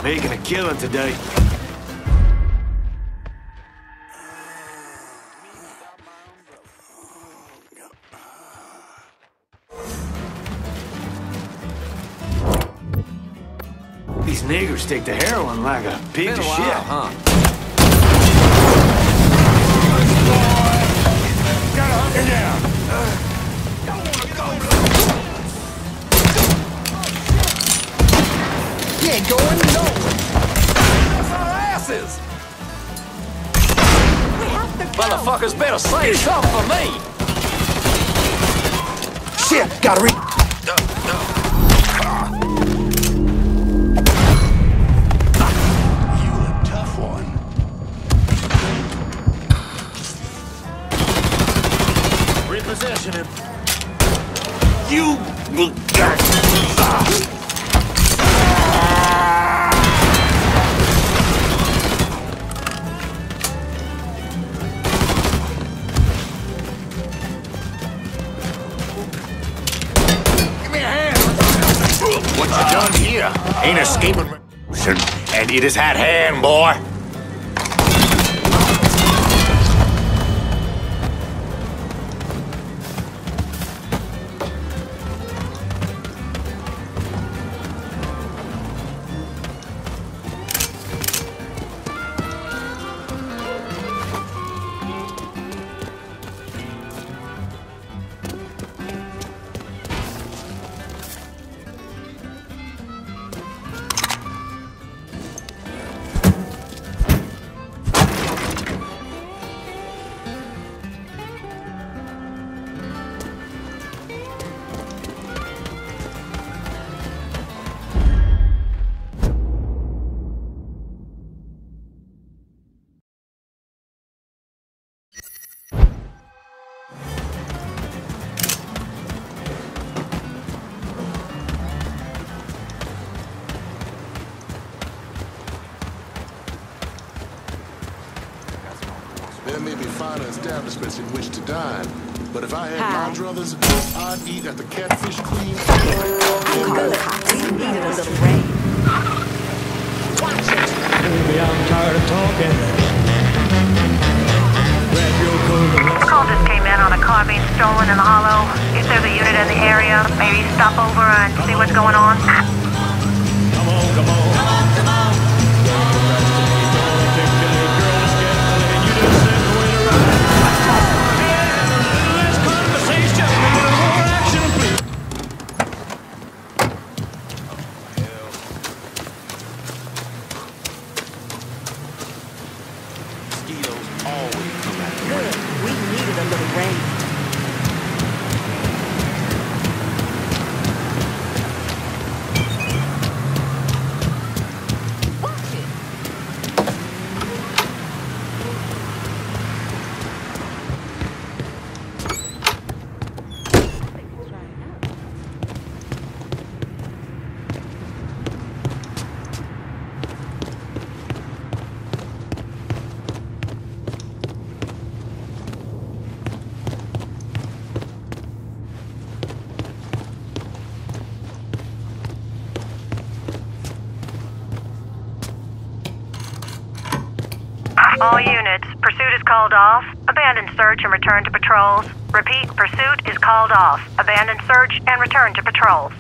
Making a killing today. These niggers take the heroin like a pig to shit. Huh? Gotta hunker down. You ain't going nowhere. That's our asses. We have to go. Motherfuckers better say something for me. Shit, gotta read. You a tough one. Repossession him. You. What you done here ain't escaping revolution, and it is at hand, boy. There may be finer establishments in which to dine, but if I had my druthers, I'd eat at the Catfish Queen. I call the cops. We needed a little rain. Watch it. Baby, I'm tired of talking. Grab your coat. A call just came in on a car being stolen in the hollow. If there's a unit in the area, maybe stop over and see what's going on. Come on, come on. Come on, come on. Don't procrastinate, don't take the little girl to get and you just send the way to ride. Yeah, a little less conversation, a little more action, please. Mosquitoes always come at me. Good. We needed a little rain. Watch it. All units, pursuit is called off. Abandon search and return to patrols. Repeat, pursuit is called off. Abandon search and return to patrols.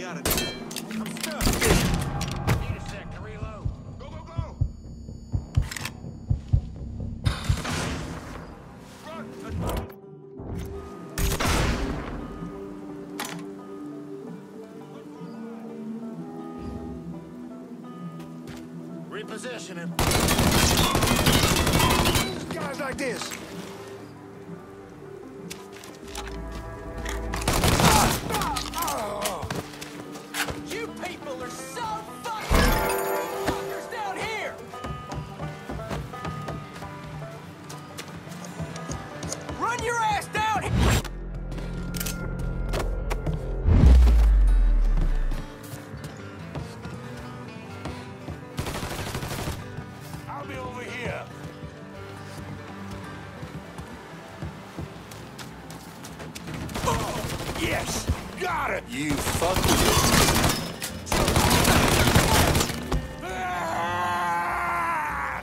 out of this. I'm stuck. Need a sec to reload. Go, go, go! Run! Reposition him. Guys like this. You people are so fuckers down here. Run your ass down here. I'll be over here. Oh, yes! Got it! You fuck with it. Ah!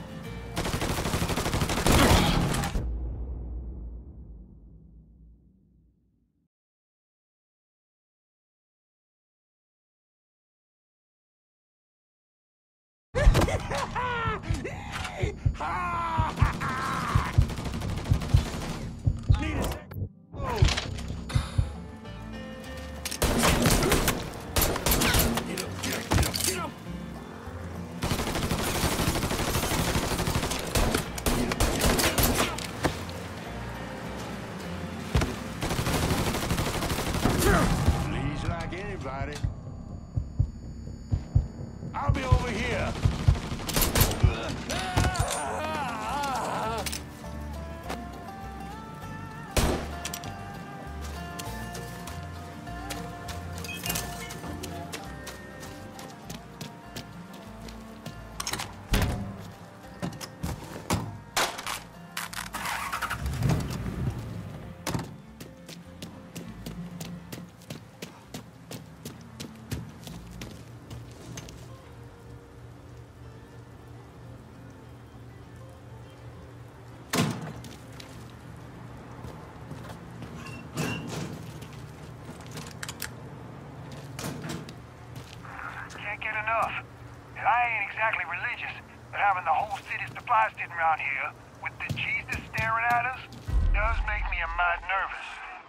Need a sec. Oh. Get up, get up, get up, get up! Please, like anybody. I'll be over here. Can't get enough. And I ain't exactly religious, but having the whole city's supply sitting around here with the Jesus staring at us does make me a mite nervous.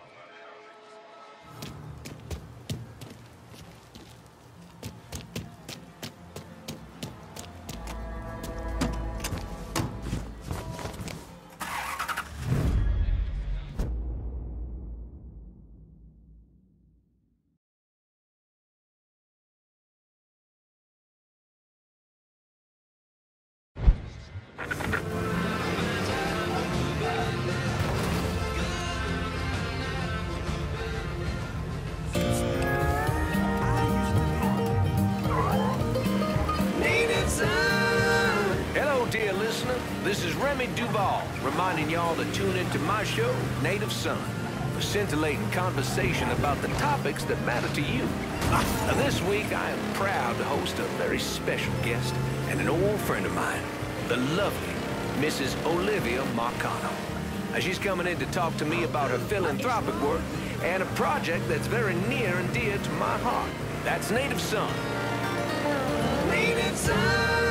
Hello, dear listener. This is Remy Duval, reminding y'all to tune into my show, Native Son, for scintillating conversation about the topics that matter to you. This week, I am proud to host a very special guest and an old friend of mine, the lovely Mrs. Olivia Marcano. She's coming in to talk to me about her philanthropic work and a project that's very near and dear to my heart. That's Native Son. Native Son!